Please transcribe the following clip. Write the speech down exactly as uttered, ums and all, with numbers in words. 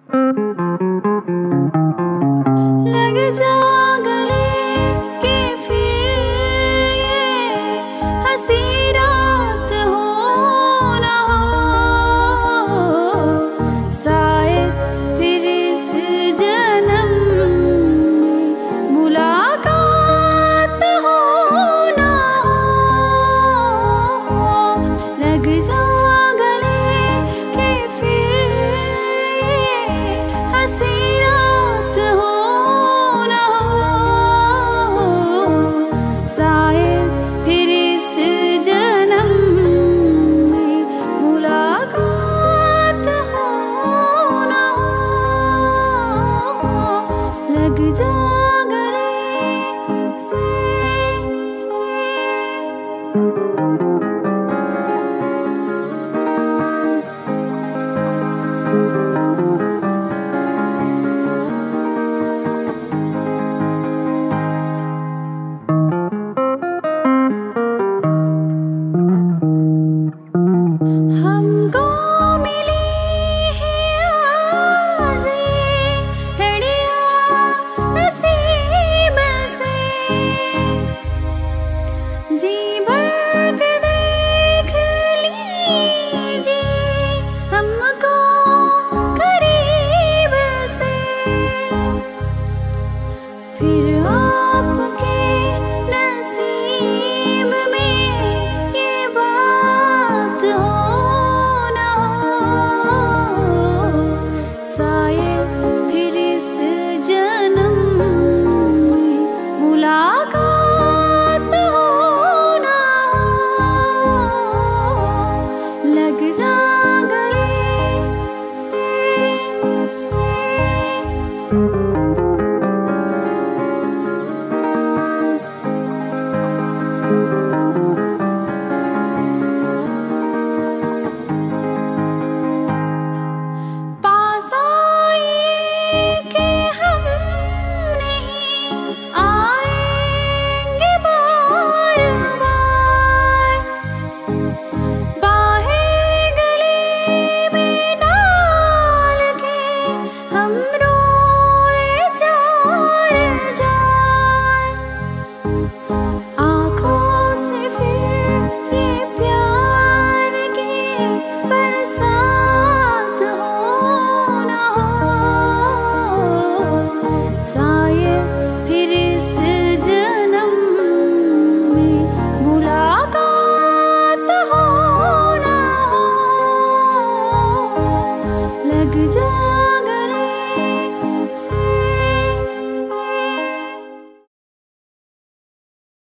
लग जा गले के फिर ये हंसी रात हो ना हो, शायद फिर इस जन्म में मुलाकात हो ना हो। लग जा गले के फिर ये हंसी रात हो ना हो, शायद फिर इस जन्म में मुलाकात हो ना हो। लग जा गले से, से। हमको मिली है आज ये घड़ियाँ नसीब से, जी भर के देख लीजिए हमको करीब से, फिर आपके नसीब में ये बात हो ना हो, शायद फिर इस जन्म में मुलाकात हो ना हो। लग जा गले से, से। पास आइए कि हम नहीं आएंगे बार बार, बाहें गले में डाल के हम रोए जार जार। आँखों से फिर ये प्यार की बरसात हो ना हो, शायद फिर इस जन्म में मुलाकात हो ना हो। लग जा